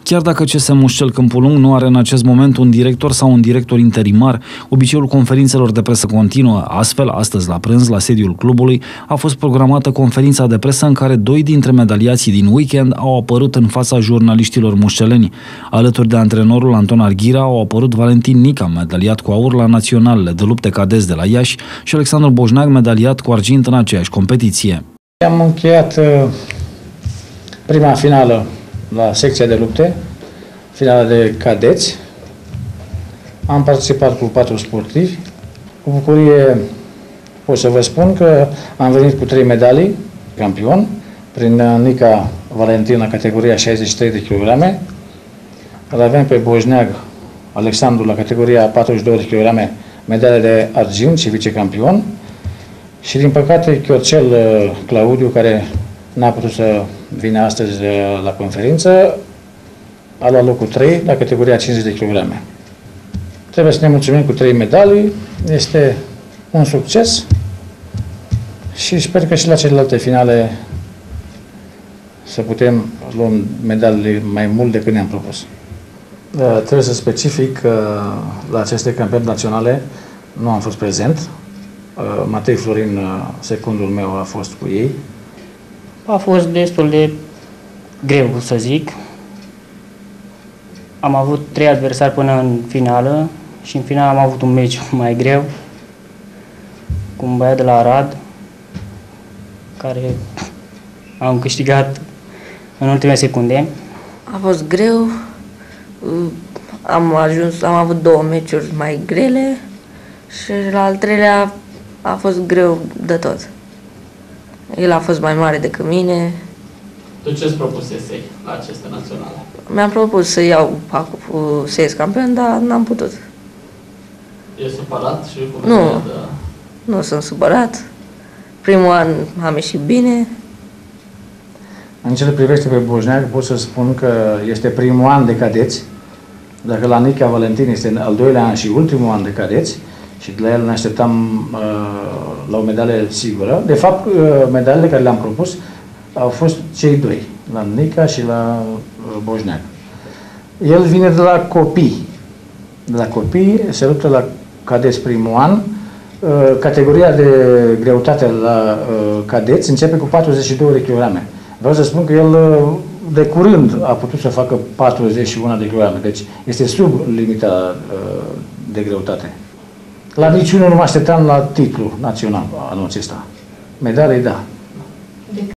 Chiar dacă CS Mușcel Câmpul Lung nu are în acest moment un director sau un director interimar, obiceiul conferințelor de presă continuă. Astfel, astăzi la prânz, la sediul clubului, a fost programată conferința de presă în care doi dintre medaliații din weekend au apărut în fața jurnaliștilor mușceleni. Alături de antrenorul Anton Arghira au apărut Valentin Nica, medaliat cu aur la naționalele de lupte cadeți de la Iași, și Alexandru Boșneag, medaliat cu argint în aceeași competiție. Am încheiat prima finală la secția de lupte, finala de cadeți. Am participat cu 4 sportivi. Cu bucurie pot să vă spun că am venit cu 3 medalii, campion, prin Nica Valentin la categoria 63 de kg. Îl avem pe Boșneag Alexandru la categoria 42 de kg, medalie de argint și vicecampion. Și din păcate Chiorcel Claudiu, care n-a putut să vină astăzi la conferință, a luat locul 3 la categoria 50 de kg. Trebuie să ne mulțumim cu 3 medalii, este un succes și sper că și la celelalte finale să putem lua medalii mai mult decât ne-am propus. Trebuie să specific că la aceste campionate naționale nu am fost prezent. Matei Florin, secundul meu, a fost cu ei. A fost destul de greu, să zic. Am avut 3 adversari până în finală și în finală am avut un meci mai greu cu un băiat de la Arad, care am câștigat în ultimele secunde. A fost greu. Am avut 2 meciuri mai grele și la al 3-lea a fost greu de tot. El a fost mai mare decât mine. Tu ce-ți propusesei la aceste naționale? Mi-am propus să iau să ies campion, dar n-am putut. E supărat și cu Nu, nu sunt supărat. Primul an am ieșit bine. În ce le privește pe Boșneag, pot să spun că este primul an de cadeți. Dacă la Nica Valentin este al 2-lea an și ultimul an de cadeți, și de la el ne așteptam la o medalie sigură. De fapt, medalele care le-am propus au fost cei 2, la Nica și la Boșneag. El vine de la copii. De la copii se luptă la cadeți primul an. Categoria de greutate la cadeți începe cu 42 de kg. Vreau să spun că el de curând a putut să facă 41 de kg, deci este sub limita de greutate. La niciunul nu mă așteptam la titlu național anul acesta. Medalii, da.